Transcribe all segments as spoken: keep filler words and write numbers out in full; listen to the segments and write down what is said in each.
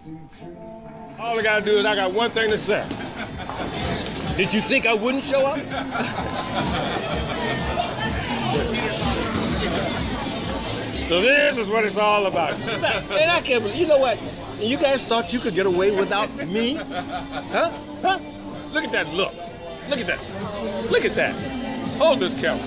All I gotta do is I got one thing to say. Did you think I wouldn't show up? So this is what it's all about. And I can't believe, you know what? You guys thought you could get away without me? Huh? Huh? Look at that look. Look at that. Look at that. Hold this camera.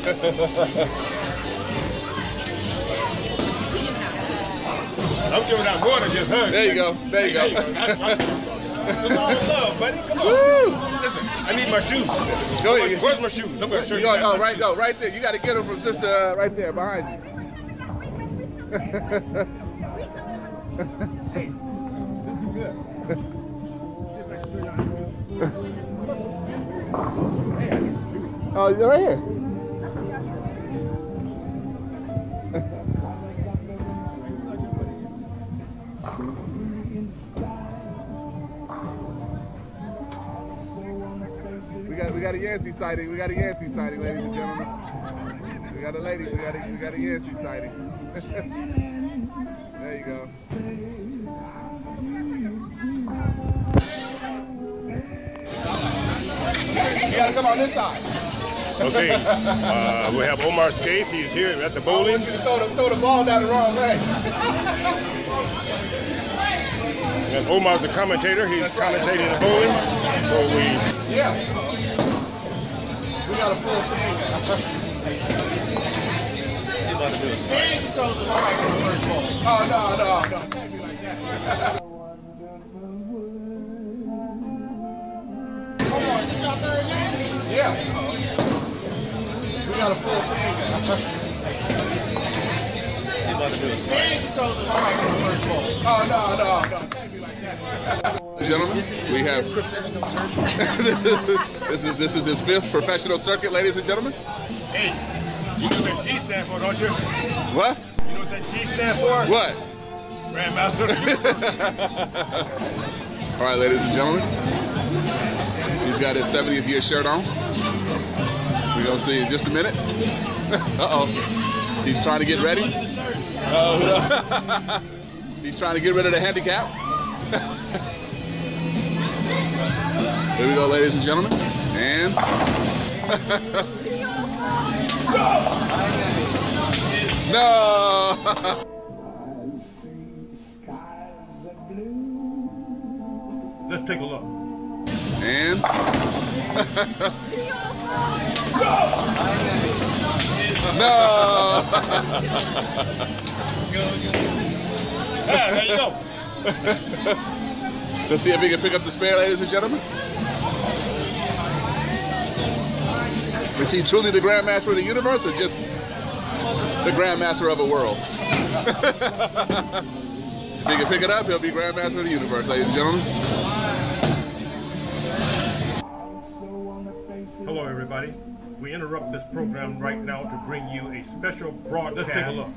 I'm giving out more than just hugs. There you go. There you go. It's all love, buddy. Come on. Woo! Listen, I need my shoes. Go ahead. Where's my shoes? I'm gonna show you. Oh, right, no, right there. You got to get them from sister uh, right there behind you. Hey, this is good. Hey, I need some shoes. Oh, you're right here. We got we got a Yancey sighting. We got a Yancey sighting, ladies and gentlemen. We got a lady. We got a we got a Yancey sighting. There you go. You gotta come on this side. Okay, uh, we have Omar Scaife. He's here at the bowling. I want you to throw the, throw the ball down the wrong way. And Omar's the commentator. He's commentating the bowling. So we... Yeah. We got a full thing. Oh, no, no, no. It can't be like that. Come on, you got third man? Yeah. We got a full thing. Oh, no, no, no. It can't be like that. Gentlemen, we have this is this is his fifth professional circuit, ladies and gentlemen. Hey, you know what that G stands for, don't you? What? You know what that G stands for? What? Grandmaster. All right, ladies and gentlemen. He's got his seventieth year shirt on. We're gonna see in just a minute. Uh-oh. He's trying to get ready. Uh, he's trying to get rid of the handicap. Here we go, ladies and gentlemen. And no. Let's take a look. And no. Ah, there you go. Let's see if we can pick up the spare, ladies and gentlemen. Is he truly the Grandmaster of the universe, or just the Grandmaster of a world? If he can pick it up, he'll be Grandmaster of the universe, ladies and gentlemen. Hello, everybody. We interrupt this program right now to bring you a special broadcast. Let's take a look.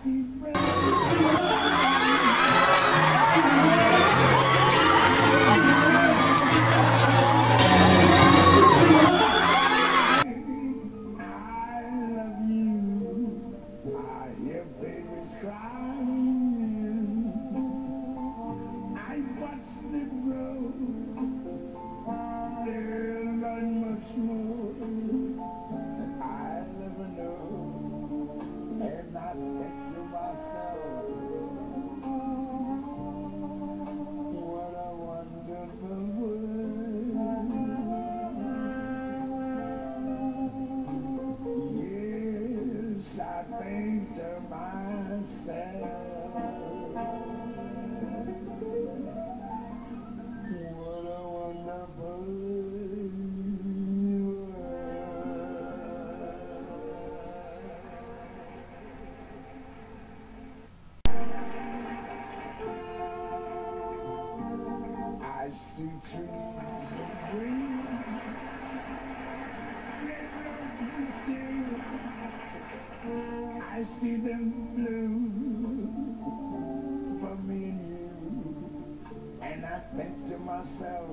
I see them blue for me and you, and I think to myself,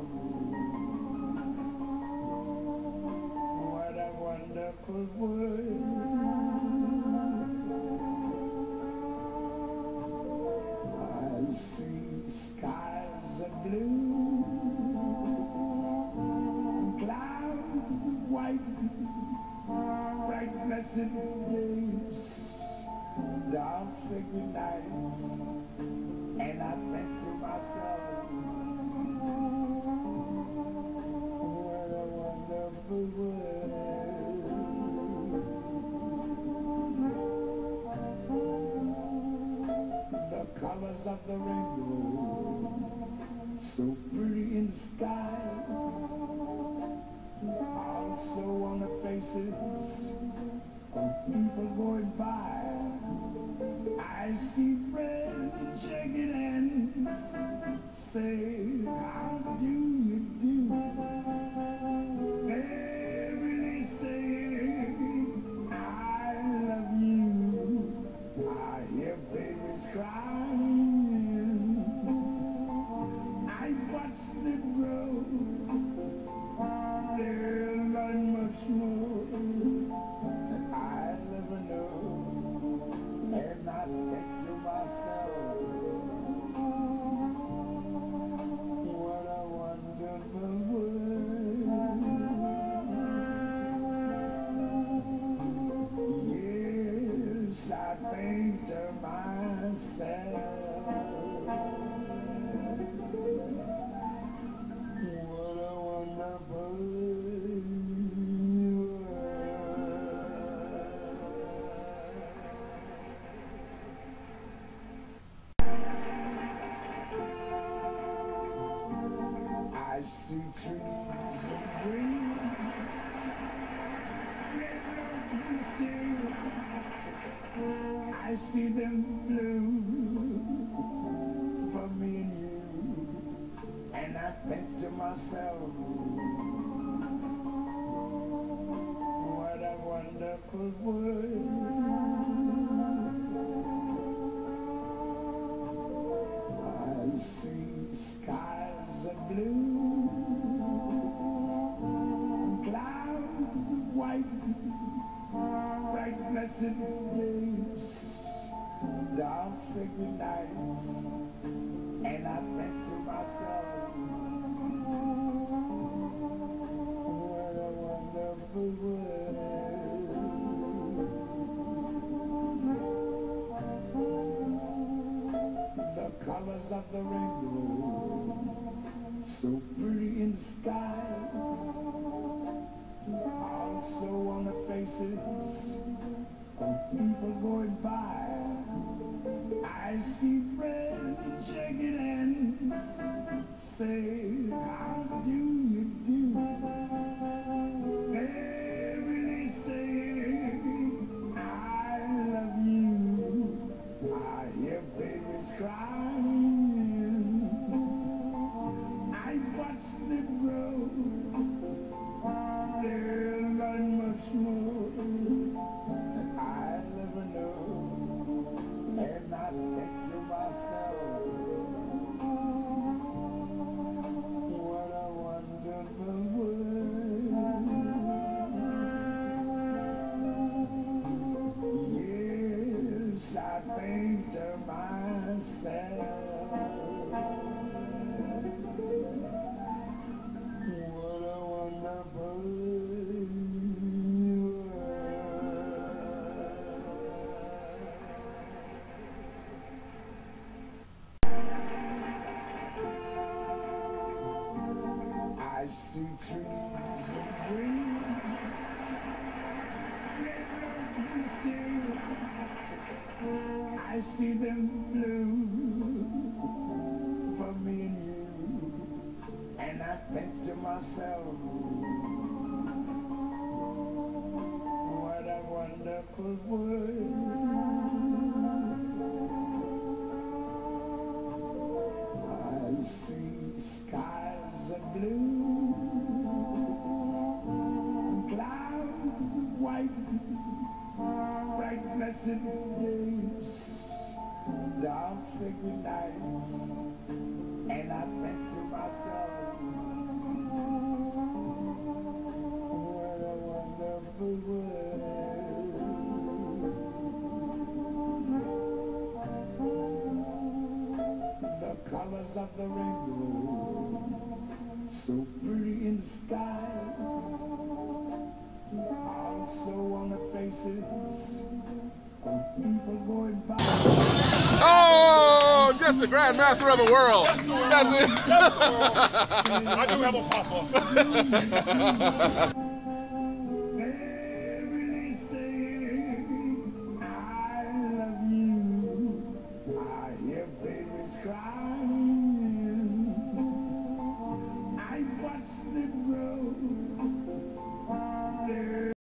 what a wonderful world. I see skies blessed days, dark sacred nights, and I think to myself, what a wonderful world. The colors of the rainbow, so pretty in the sky, also on the faces of people going by. I see friends shaking hands, say, how do you do? They really say, I love you. I hear babies crying. I watch them grow. They'll learn much more than I never know. And I think to myself, what a wonderful world. Yes, I think to myself, what a wonderful I see trees of green, red roses too. I see them blue for me and you. And I think to myself, what a wonderful world. I see skies of blue, clouds of white, bright blessed days, dark sacred nights, and I think to myself, what a wonderful world. The colors of the rainbow, so pretty in the sky, also on the faces of people going by. I see friends shaking hands, say, how do you do? They really say, I love you. I hear babies crying. I watch them grow. They'll learn much more than I never know. And I think to myself, what a wonderful world. Yes, I think to myself, what a wonderful I see trees of green, red roses too. I see them blue for me and you. And I think to myself, what a wonderful world. I see skies of blue, clouds of white, bright blessed days, dark sacred nights, and I think to myself, what a wonderful world. The colors of the rainbow, so pretty in the sky, also on the face faces of people going by. Oh, just the grandmaster of the world. That's it. I do have a papa.